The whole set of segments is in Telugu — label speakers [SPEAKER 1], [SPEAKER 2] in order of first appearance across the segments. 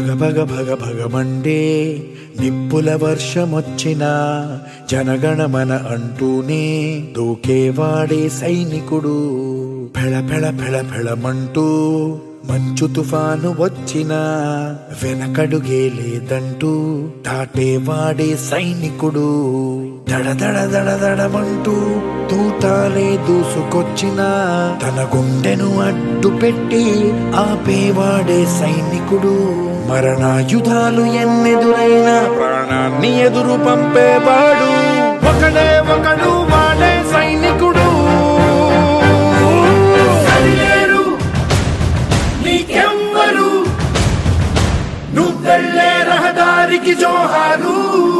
[SPEAKER 1] భగ భగ భగ భగమండే నిప్పుల వర్షమొచ్చినా జనగణమన అంటూనే దూకేవాడే సైనికుడు. ఫెళ ఫెళ ఫెళ ఫెళమంటూ మంచు తుఫాను వచ్చినా వెనకడుగే లేదంటూ దాటేవాడే సైనికుడు. దడ దడ దడ దడమంటూ తూటాలే దూసుకొచ్చినా తన గుండెను అడ్డు పెట్టి ఆపేవాడే సైనికుడు. మరణాయుధాలు ఎన్నెదురైనా ప్రాణాన్ని ఎదురు పంపేవాడు ఒకడే ఒకడు, వాడే సైనికుడు. నీకెవ్వరు నువ్వెళ్ళే రహదారికి జోహారు.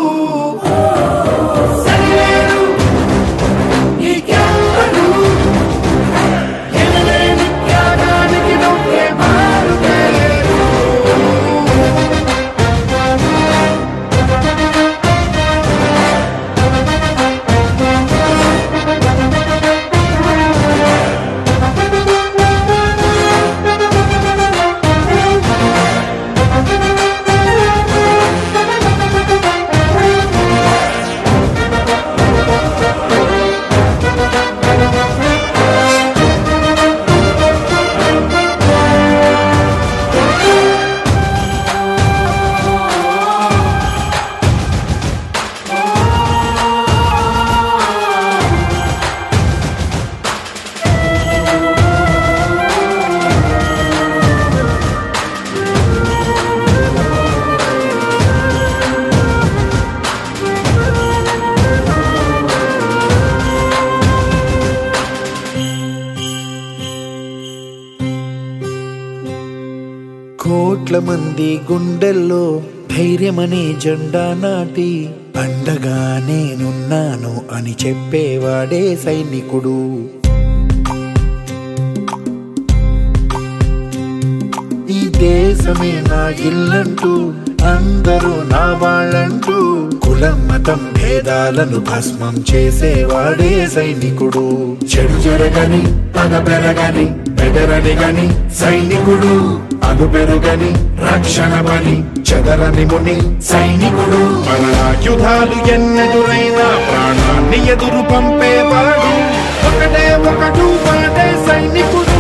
[SPEAKER 1] సరిలేరు నీకెవ్వరు ఎనలేని త్యాగానికి నువ్వే మారుతలేరు. కోట్ల మంది గుండెల్లో ధైర్యమనే జెండా నాటి అండగా నేనున్నాను అని చెప్పేవాడే సైనికుడు. ఈ దేశమే నా ఇల్లంటూ అందరూ నా వాళ్ళంటూ కులం మతం భేదాలను భస్మం చేసేవాడే సైనికుడు. చెడు జరగని పగ పెరగని బెదరని గని సైనికుడు. అను పెరుగని రక్షణ బలి చెదరని ముని సైనికుడు. మరణాయుధాలు ఎన్నెదురైనా ప్రాణాన్ని ఎదురు పంపేవాడు ఒకడే ఒకడు, వాడే సైనికుడు.